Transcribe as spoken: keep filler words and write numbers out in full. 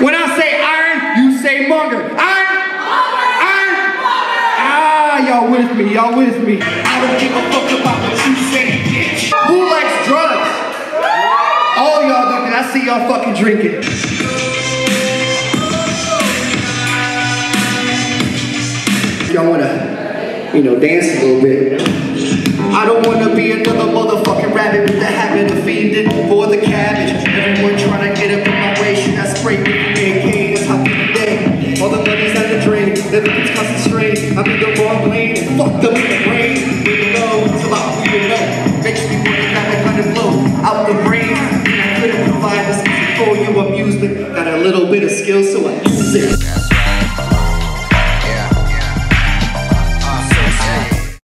When I say iron, you say monger. Iron, iron. Ah, y'all with me? Y'all with me? I don't give a fuck about what you say, bitch. Who likes drugs? All y'all do, and I see y'all fucking drinking. Y'all wanna, you know, dance a little bit. I don't wanna be another motherfucking rabbit with the habit of feeding for the cabbage. Everyone trying to get up in my way, shit I spray with the A K, that's how people day. All the money's on the drain, everything's constant strain. I'm in the wrong lane and fuck them in the brain. We low until I feel it low. Makes me wanna grab that kind of blow out the brain. I couldn't provide this for your amusement. Got a little bit of skill, so I use it.